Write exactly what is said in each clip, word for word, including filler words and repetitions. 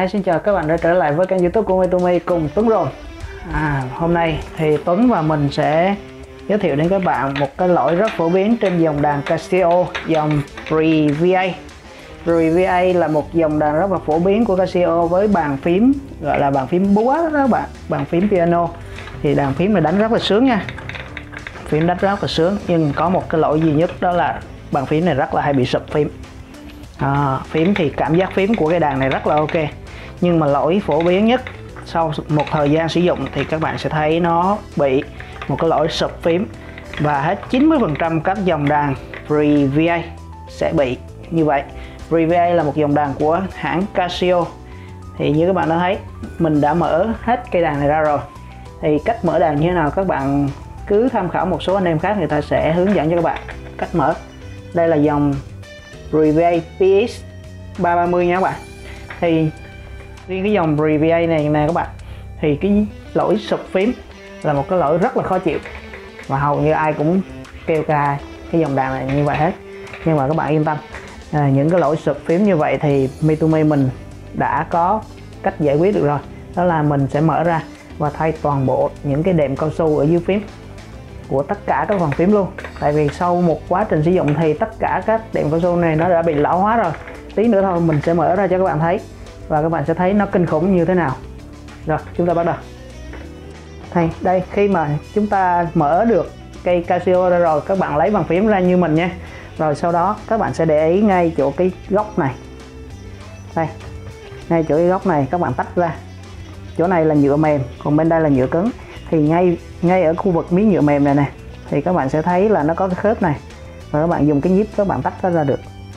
Hi, xin chào các bạn đã trở lại với kênh YouTube của Metomy cùng Tuấn rồi. À, hôm nay thì Tuấn và mình sẽ giới thiệu đến các bạn một cái lỗi rất phổ biến trên dòng đàn Casio, dòng Pre-vê a. Pre-vê a là một dòng đàn rất là phổ biến của Casio với bàn phím gọi là bàn phím búa đó các bạn, bàn phím piano. Thì đàn phím này đánh rất là sướng nha, phím đánh rất là sướng, nhưng có một cái lỗi duy nhất đó là bàn phím này rất là hay bị sụp phím. À, phím thì cảm giác phím của cái đàn này rất là ok, nhưng mà lỗi phổ biến nhất sau một thời gian sử dụng thì các bạn sẽ thấy nó bị một cái lỗi sụp phím, và hết chín mươi phần trăm các dòng đàn Pre-vê a sẽ bị như vậy. Pre-vê a là một dòng đàn của hãng Casio. Thì như các bạn đã thấy, mình đã mở hết cây đàn này ra rồi. Thì cách mở đàn như thế nào các bạn cứ tham khảo một số anh em khác, người ta sẽ hướng dẫn cho các bạn cách mở. Đây là dòng Pre-vê a pê ích ba ba mươi nha các bạn. Thì riêng cái dòng Pre-vê a này nè các bạn, thì cái lỗi sụp phím là một cái lỗi rất là khó chịu, và hầu như ai cũng kêu ca cái dòng đàn này như vậy hết. Nhưng mà các bạn yên tâm, à, những cái lỗi sụp phím như vậy thì Metomy mình đã có cách giải quyết được rồi. Đó là mình sẽ mở ra và thay toàn bộ những cái đệm cao su ở dưới phím của tất cả các phần phím luôn. Tại vì sau một quá trình sử dụng thì tất cả các đệm cao su này nó đã bị lão hóa rồi. Tí nữa thôi mình sẽ mở ra cho các bạn thấy, và các bạn sẽ thấy nó kinh khủng như thế nào. Rồi chúng ta bắt đầu. Thì đây, khi mà chúng ta mở được cây Casio ra rồi, các bạn lấy bàn phím ra như mình nha. Rồi sau đó các bạn sẽ để ý ngay chỗ cái góc này. Đây, ngay chỗ cái góc này các bạn tách ra. Chỗ này là nhựa mềm, còn bên đây là nhựa cứng. Thì ngay ngay ở khu vực miếng nhựa mềm này nè, thì các bạn sẽ thấy là nó có cái khớp này, và các bạn dùng cái nhíp các bạn tách nó ra được.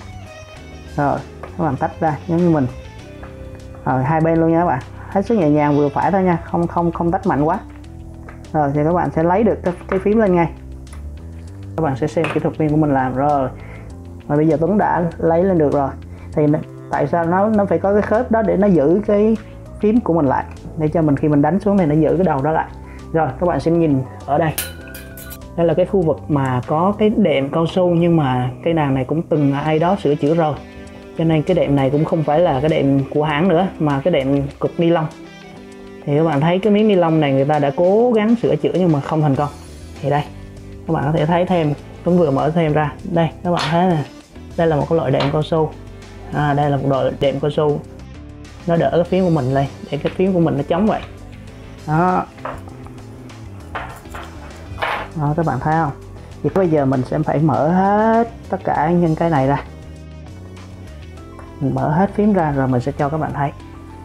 Rồi các bạn tách ra giống như mình. Rồi hai bên luôn nha các bạn, hết sức nhẹ nhàng vừa phải thôi nha, không không không tách mạnh quá. Rồi thì các bạn sẽ lấy được cái, cái phím lên ngay. Các bạn sẽ xem kỹ thuật viên của mình làm rồi. Và bây giờ Tuấn đã lấy lên được rồi. Thì tại sao nó nó phải có cái khớp đó để nó giữ cái phím của mình lại, để cho mình khi mình đánh xuống thì nó giữ cái đầu đó lại. Rồi các bạn sẽ nhìn ở đây, đây là cái khu vực mà có cái đệm cao su, nhưng mà cái đàn này cũng từng ai đó sửa chữa rồi, cho nên cái đệm này cũng không phải là cái đệm của hãng nữa, mà cái đệm cục ni lông. Thì các bạn thấy cái miếng ni lông này người ta đã cố gắng sửa chữa nhưng mà không thành công. Thì đây các bạn có thể thấy thêm, Tuấn vừa mở thêm ra đây, các bạn thấy nè, đây là một cái loại đệm cao su. À, đây là một loại đệm cao su, nó đỡ cái phím của mình lên để cái phím của mình nó chống vậy đó. Đó, các bạn thấy không? Thì bây giờ mình sẽ phải mở hết tất cả những cái này ra, mình mở hết phím ra rồi mình sẽ cho các bạn thấy.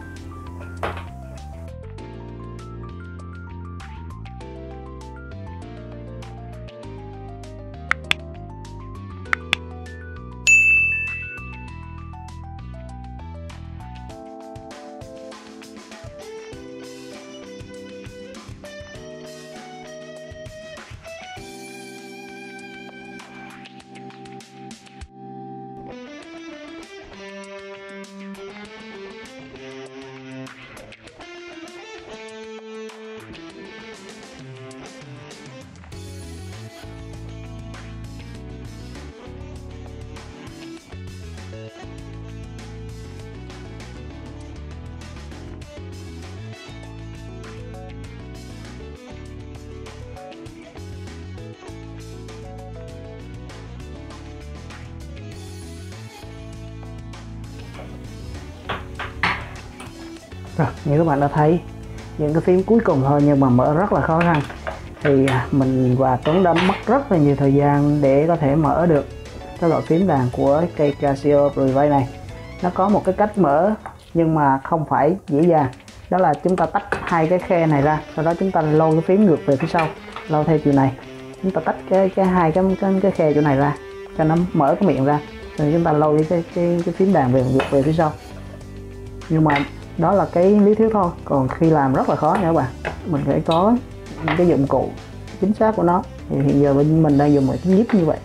Rồi, như các bạn đã thấy, những cái phím cuối cùng thôi nhưng mà mở rất là khó khăn. Thì mình và Tuấn đã mất rất là nhiều thời gian để có thể mở được cái loại phím đàn của cây Casio Pre-vê a này. Nó có một cái cách mở nhưng mà không phải dễ dàng. Đó là chúng ta tách hai cái khe này ra, sau đó chúng ta lôi cái phím ngược về phía sau, lôi theo chiều này. Chúng ta tách cái cái hai cái cái, cái khe chỗ này ra cho nó mở cái miệng ra, rồi chúng ta lôi cái cái cái phím đàn về ngược về phía sau. Nhưng mà đó là cái lý thuyết thôi, còn khi làm rất là khó nha các bạn. Mình phải có những cái dụng cụ chính xác của nó. Thì hiện giờ bên mình đang dùng một cái nhíp như vậy.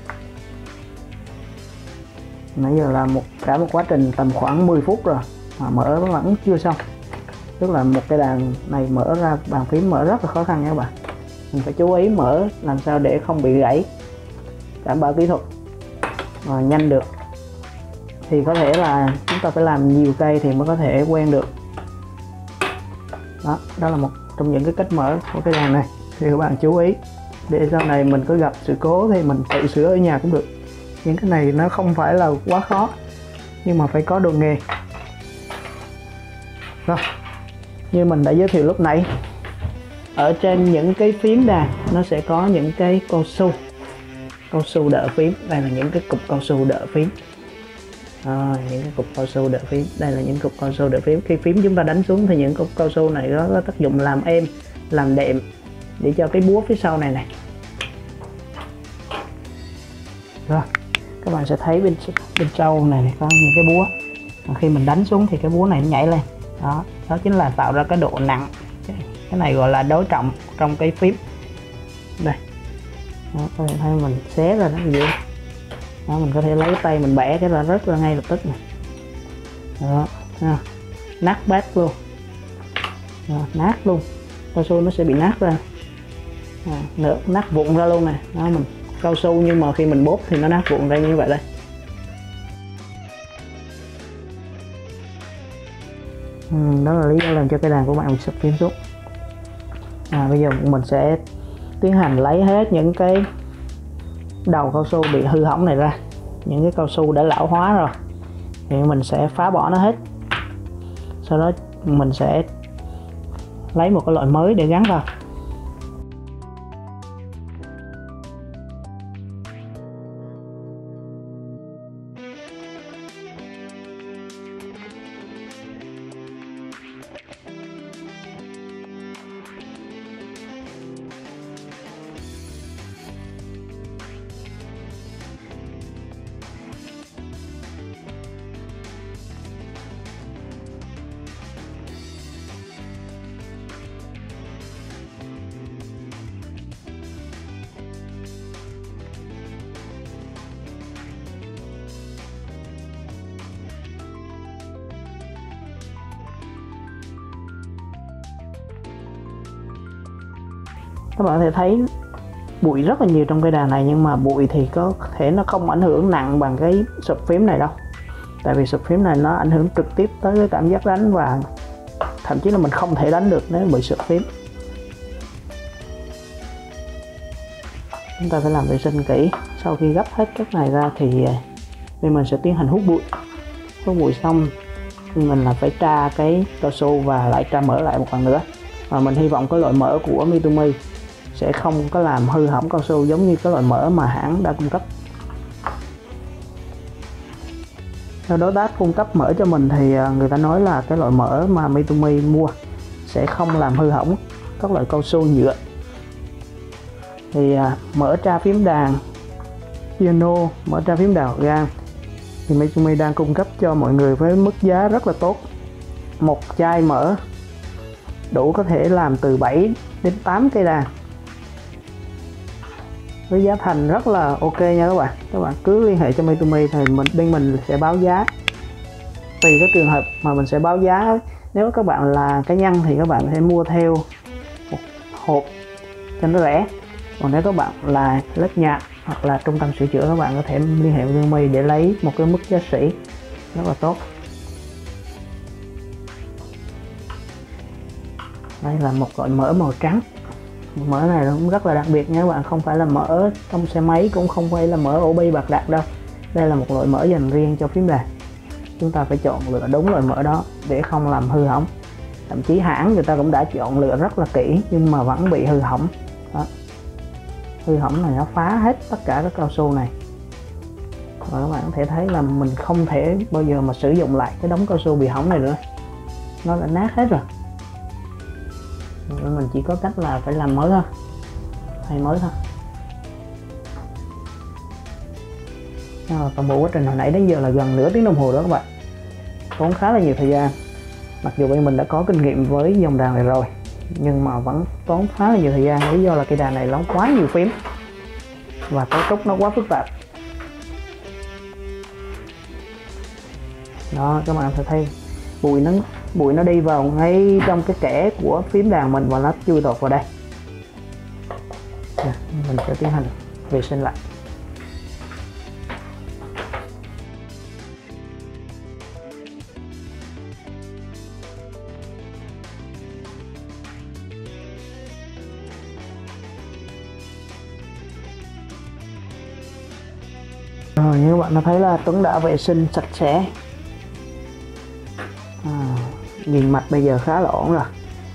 Nãy giờ là một cả một quá trình tầm khoảng mười phút rồi mà mở vẫn chưa xong. Tức là một cái đàn này mở ra bàn phím mở rất là khó khăn nha các bạn. Mình phải chú ý mở làm sao để không bị gãy, đảm bảo kỹ thuật và nhanh được. Thì có thể là chúng ta phải làm nhiều cây thì mới có thể quen được. Đó, đó là một trong những cái cách mở của cái đàn này, thì các bạn chú ý để sau này mình có gặp sự cố thì mình tự sửa ở nhà cũng được. Những cái này nó không phải là quá khó, nhưng mà phải có đồ nghề. Rồi, như mình đã giới thiệu lúc nãy, ở trên những cái phím đàn nó sẽ có những cái cao su cao su đỡ phím. Đây là những cái cục cao su đỡ phím. À, những cái cục cao su đỡ phím. Đây là những cục cao su đỡ phím. Khi phím chúng ta đánh xuống thì những cục cao su này có, có tác dụng làm êm, làm đệm để cho cái búa phía sau này này. Rồi, các bạn sẽ thấy bên bên sau này có những cái búa. Khi mình đánh xuống thì cái búa này nó nhảy lên. Đó, đó chính là tạo ra cái độ nặng. Cái này gọi là đối trọng trong cái phím. Đây. Đó, các bạn thấy mình xé ra nó gì. Đó, mình có thể lấy tay mình bẻ cái ra rất là ngay lập tức này. Đó, ha. Nát bát luôn. Đó, nát luôn. Cao su nó sẽ bị nát ra. À, nữa nát vụn ra luôn này. Đó, mình cao su nhưng mà khi mình bóp thì nó nát vụn ra như vậy đây. Ừ, đó là lý do làm cho cái đàn của bạn bị sụp phím xuống. À, bây giờ mình sẽ tiến hành lấy hết những cái đầu cao su bị hư hỏng này ra, những cái cao su đã lão hóa rồi thì mình sẽ phá bỏ nó hết. Sau đó mình sẽ lấy một cái loại mới để gắn vào. Các bạn có thể thấy bụi rất là nhiều trong cây đàn này, nhưng mà bụi thì có thể nó không ảnh hưởng nặng bằng cái sụp phím này đâu. Tại vì sụp phím này nó ảnh hưởng trực tiếp tới cái cảm giác đánh, và thậm chí là mình không thể đánh được nếu bị sụp phím. Chúng ta phải làm vệ sinh kỹ. Sau khi gấp hết các này ra thì bên mình sẽ tiến hành hút bụi. Hút bụi xong mình là phải tra cái cao su và lại tra mỡ lại một lần nữa. Và mình hy vọng cái loại mỡ của Mitumi sẽ không có làm hư hỏng cao su giống như cái loại mỡ mà hãng đã cung cấp. Theo đối tác cung cấp mỡ cho mình thì người ta nói là cái loại mỡ mà Mitumi mua sẽ không làm hư hỏng các loại cao su nhựa. Thì mỡ tra phím đàn piano, mỡ tra phím đàn organ thì Mitumi đang cung cấp cho mọi người với mức giá rất là tốt. Một chai mỡ đủ có thể làm từ bảy đến tám cây đàn với giá thành rất là ok nha các bạn. Các bạn cứ liên hệ cho Mitumi thì mình bên mình sẽ báo giá. Tùy cái trường hợp mà mình sẽ báo giá. Nếu các bạn là cá nhân thì các bạn sẽ mua theo một hộp cho nó rẻ. Còn nếu các bạn là lớp nhạc hoặc là trung tâm sửa chữa, các bạn có thể liên hệ với Mitumi để lấy một cái mức giá sỉ rất là tốt. Đây là một loại mỡ màu trắng. Mỡ này cũng rất là đặc biệt nha các bạn, không phải là mỡ trong xe máy, cũng không phải là mỡ ô bi bạc đạc đâu. Đây là một loại mỡ dành riêng cho phím đàn. Chúng ta phải chọn lựa đúng loại mỡ đó để không làm hư hỏng. Thậm chí hãng người ta cũng đã chọn lựa rất là kỹ nhưng mà vẫn bị hư hỏng. Đó. Hư hỏng này nó phá hết tất cả các cao su này. Và các bạn có thể thấy là mình không thể bao giờ mà sử dụng lại cái đống cao su bị hỏng này nữa. Nó đã nát hết rồi. Mình chỉ có cách là phải làm mới thôi, thay mới thôi. Toàn bộ quá trình hồi nãy đến giờ là gần nửa tiếng đồng hồ đó các bạn, tốn khá là nhiều thời gian. Mặc dù bên mình đã có kinh nghiệm với dòng đàn này rồi nhưng mà vẫn tốn khá là nhiều thời gian, lý do là cây đàn này nó quá nhiều phím và cấu trúc nó quá phức tạp. Đó, các bạn có thể thấy bụi nó bụi nó đi vào ngay trong cái kẽ của phím đàn mình và nó chui tọt vào đây. Nè, mình sẽ tiến hành vệ sinh lại. Rồi như các bạn đã thấy là Tuấn đã vệ sinh sạch sẽ. à, Nhìn mặt bây giờ khá là ổn rồi.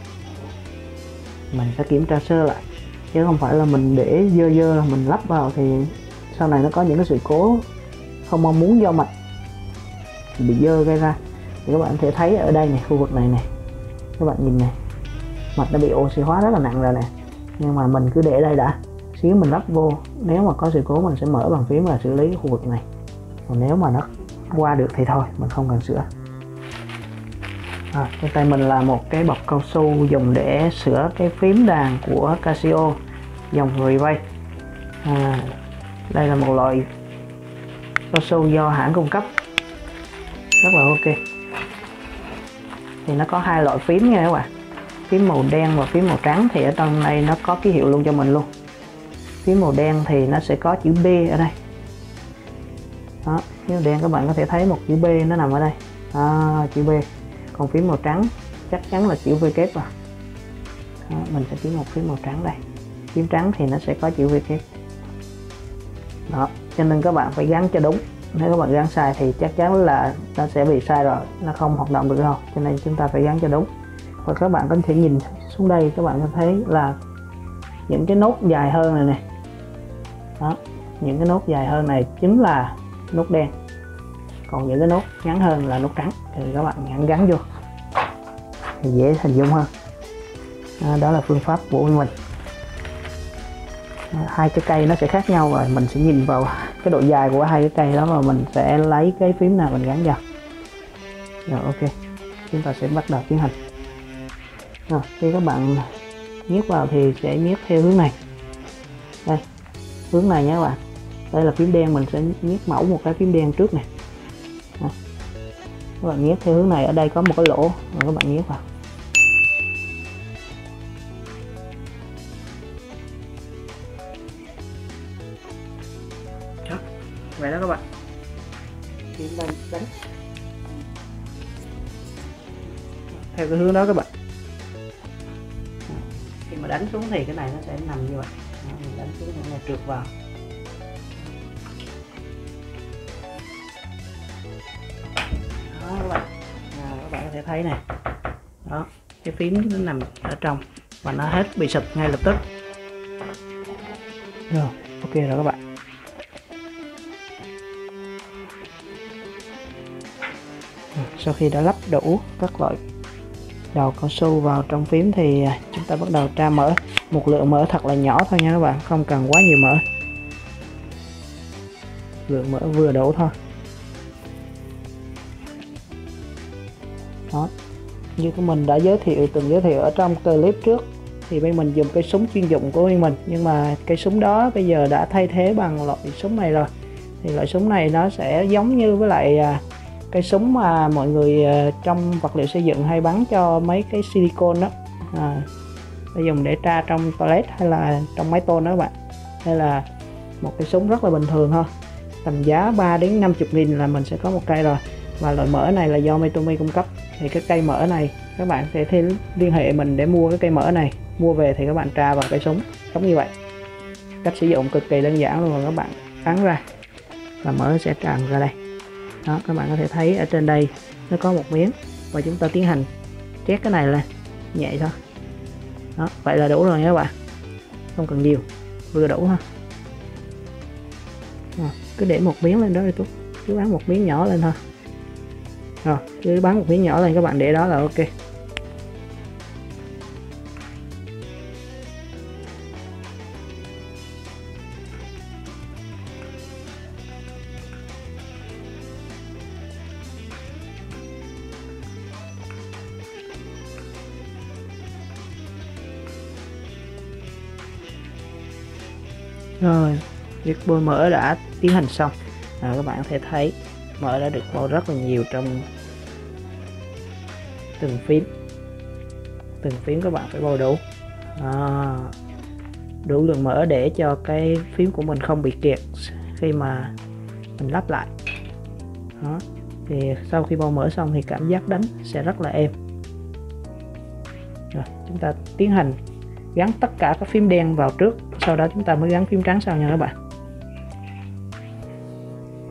Mình sẽ kiểm tra sơ lại, chứ không phải là mình để dơ dơ là mình lắp vào thì sau này nó có những cái sự cố không mong muốn do mạch bị dơ gây ra. Thì các bạn có thể thấy ở đây này, khu vực này này, các bạn nhìn này, mạch đã bị oxy hóa rất là nặng rồi nè, nhưng mà mình cứ để đây đã, xíu mình lắp vô, nếu mà có sự cố mình sẽ mở bàn phím và xử lý khu vực này, còn nếu mà nó qua được thì thôi, mình không cần sửa. À, trên tay mình là một cái bọc cao su dùng để sửa cái phím đàn của Casio dòng Replay. à, Đây là một loại cao su do hãng cung cấp rất là ok. Thì nó có hai loại phím nha các bạn, phím màu đen và phím màu trắng. Thì ở trong này nó có ký hiệu luôn cho mình luôn. Phím màu đen thì nó sẽ có chữ B ở đây đó, phím màu đen các bạn có thể thấy một chữ B nó nằm ở đây à, chữ B. Còn phím màu trắng chắc chắn là chữ V kép rồi đó, mình sẽ kiếm một phím màu trắng đây. Phím trắng thì nó sẽ có chữ V kép đó, cho nên các bạn phải gắn cho đúng. Nếu các bạn gắn sai thì chắc chắn là nó sẽ bị sai rồi, nó không hoạt động được đâu, cho nên chúng ta phải gắn cho đúng. Và các bạn có thể nhìn xuống đây, các bạn có thấy là những cái nốt dài hơn này nè đó, những cái nốt dài hơn này chính là nốt đen, còn những cái nốt ngắn hơn là nốt trắng. Thì các bạn gắn gắn vô thì dễ hình dung hơn. à, đó là phương pháp của mình. à, hai cái cây nó sẽ khác nhau, rồi mình sẽ nhìn vào cái độ dài của hai cái cây đó và mình sẽ lấy cái phím nào mình gắn vào. Rồi ok, chúng ta sẽ bắt đầu tiến hành. à, khi các bạn nhét vào thì sẽ nhét theo hướng này, đây hướng này nhé các bạn. Đây là phím đen, mình sẽ nhét mẫu một cái phím đen trước này. à, các bạn nhét theo hướng này, ở đây có một cái lỗ rồi các bạn nhét vào. Đó, vậy đó các bạn. Phím đang đánh theo cái hướng đó các bạn. Khi mà đánh xuống thì cái này nó sẽ nằm như vậy. Đó, mình đánh xuống thì nó trượt vào. Đó các bạn, à, các bạn có thể thấy này, đó cái phím nó nằm ở trong và nó hết bị sụp ngay lập tức. Rồi ok rồi các bạn. Sau khi đã lắp đủ các loại đầu cao su vào trong phím thì chúng ta bắt đầu tra mỡ. Một lượng mỡ thật là nhỏ thôi nha các bạn, không cần quá nhiều mỡ, lượng mỡ vừa đủ thôi. Đó, như của mình đã giới thiệu từng giới thiệu ở trong clip trước thì bên mình dùng cây súng chuyên dụng của bên mình, nhưng mà cây súng đó bây giờ đã thay thế bằng loại súng này rồi. Thì loại súng này nó sẽ giống như với lại cây súng mà mọi người trong vật liệu xây dựng hay bắn cho mấy cái silicon đó, à, để dùng để tra trong toilet hay là trong máy tôn đó các bạn. Đây là một cái súng rất là bình thường thôi, tầm giá ba đến năm mươi nghìn là mình sẽ có một cây rồi. Và loại mỡ này là do Metomi cung cấp. Thì cái cây mỡ này các bạn sẽ thêm liên hệ mình để mua cái cây mỡ này. Mua về thì các bạn tra vào cây súng giống như vậy. Cách sử dụng cực kỳ đơn giản luôn, các bạn bắn ra và mỡ sẽ tràn ra đây. Đó, các bạn có thể thấy ở trên đây nó có một miếng và chúng ta tiến hành chét cái này lên nhẹ thôi. Đó, vậy là đủ rồi nha các bạn, không cần nhiều, vừa đủ thôi. Rồi, cứ để một miếng lên đó đi, Tú cứ bắn một miếng nhỏ lên thôi. Rồi cứ bắn một miếng nhỏ lên, các bạn để đó là ok. Rồi, việc bôi mỡ đã tiến hành xong. À, các bạn có thể thấy mỡ đã được bôi rất là nhiều trong từng phím. Từng phím các bạn phải bôi đủ, à, đủ lượng mỡ để cho cái phím của mình không bị kẹt khi mà mình lắp lại. Đó, thì sau khi bôi mỡ xong thì cảm giác đánh sẽ rất là êm. Rồi, chúng ta tiến hành gắn tất cả các phím đen vào trước, sau đó chúng ta mới gắn phím trắng sau nha các bạn.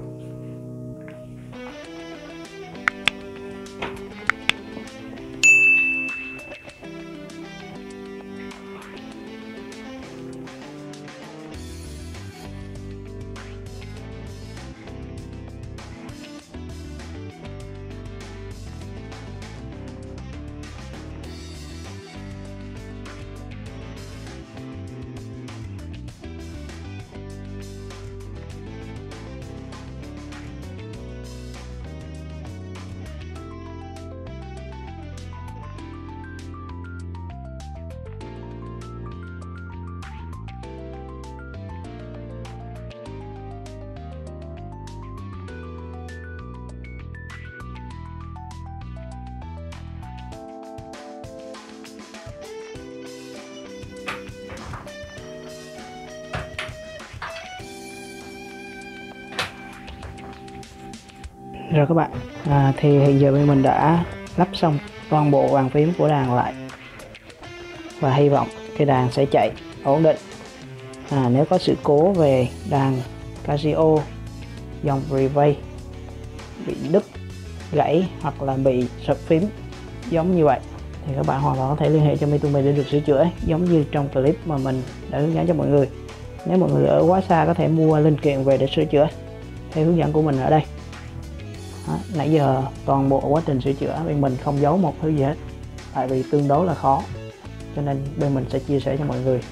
Rồi các bạn, à, thì hiện giờ bên mình đã lắp xong toàn bộ bàn phím của đàn lại và hy vọng cái đàn sẽ chạy ổn định. À, nếu có sự cố về đàn Casio dòng Prevail bị đứt, gãy hoặc là bị sập phím giống như vậy thì các bạn hoàn toàn có thể liên hệ cho Mitume để được sửa chữa giống như trong clip mà mình đã hướng dẫn cho mọi người. Nếu mọi người ở quá xa có thể mua linh kiện về để sửa chữa theo hướng dẫn của mình ở đây. Đó, nãy giờ toàn bộ quá trình sửa chữa bên mình không giấu một thứ gì hết, tại vì tương đối là khó, cho nên bên mình sẽ chia sẻ cho mọi người.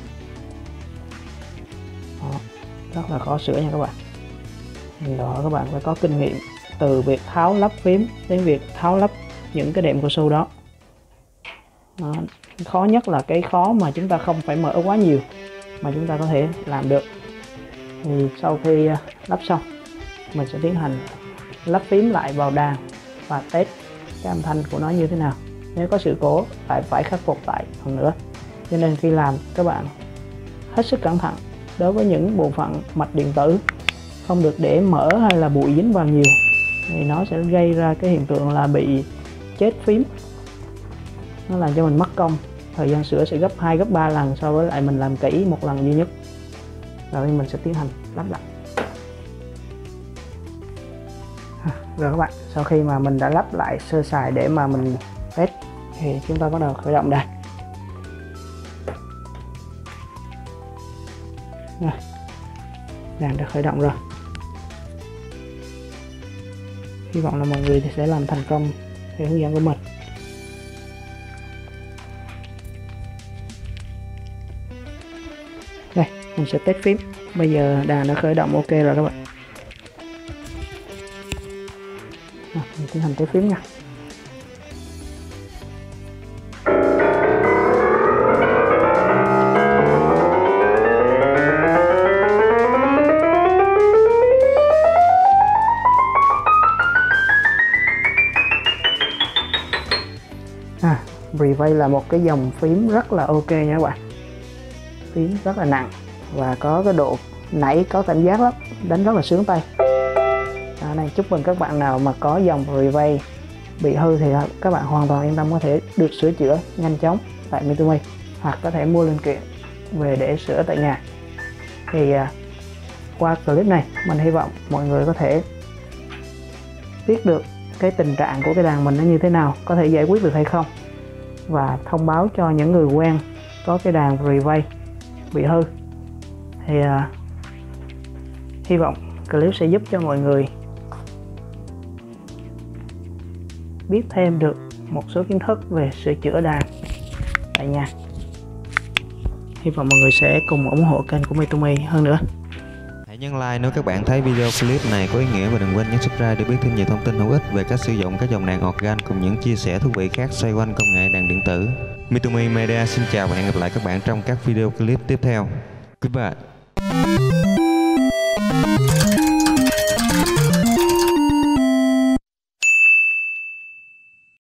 Đó, rất là khó sửa nha các bạn. Thì đó, các bạn phải có kinh nghiệm từ việc tháo lắp phím đến việc tháo lắp những cái đệm cao su đó. Đó, khó nhất là cái khó mà chúng ta không phải mở quá nhiều mà chúng ta có thể làm được. Thì sau khi lắp xong mình sẽ tiến hành lắp phím lại vào đàn và test cái âm thanh của nó như thế nào. Nếu có sự cố lại phải khắc phục lại lần nữa, cho nên khi làm các bạn hết sức cẩn thận đối với những bộ phận mạch điện tử, không được để mở hay là bụi dính vào nhiều thì nó sẽ gây ra cái hiện tượng là bị chết phím, nó làm cho mình mất công, thời gian sửa sẽ gấp hai gấp ba lần so với lại mình làm kỹ một lần duy nhất. Rồi mình sẽ tiến hành lắp lại. Rồi các bạn, sau khi mà mình đã lắp lại sơ sài để mà mình test thì chúng ta bắt đầu khởi động đàn. Rồi, đàn đã khởi động rồi. Hy vọng là mọi người thì sẽ làm thành công theo hướng dẫn của mình. Đây, mình sẽ test phím. Bây giờ đàn đã khởi động ok rồi các bạn. À, mình tiến hành test phím nha. À, Prevail là một cái dòng phím rất là ok nha các bạn. Phím rất là nặng và có cái độ nảy có cảm giác lắm, đánh rất là sướng tay. À, này, chúc mừng các bạn nào mà có dòng Prevail bị hư thì các bạn hoàn toàn yên tâm có thể được sửa chữa nhanh chóng tại Mitume, hoặc có thể mua linh kiện về để sửa tại nhà. Thì à, qua clip này mình hy vọng mọi người có thể biết được cái tình trạng của cái đàn mình nó như thế nào, có thể giải quyết được hay không, và thông báo cho những người quen có cái đàn Prevail bị hư. Thì à, hy vọng clip sẽ giúp cho mọi người biết thêm được một số kiến thức về sửa chữa đàn tại nhà. Hy vọng mọi người sẽ cùng ủng hộ kênh của Mitume hơn nữa. Hãy nhấn like nếu các bạn thấy video clip này có ý nghĩa và đừng quên nhấn subscribe để biết thêm nhiều thông tin hữu ích về cách sử dụng các dòng đàn organ cùng những chia sẻ thú vị khác xoay quanh công nghệ đàn điện tử. Mitume Media xin chào và hẹn gặp lại các bạn trong các video clip tiếp theo. Goodbye.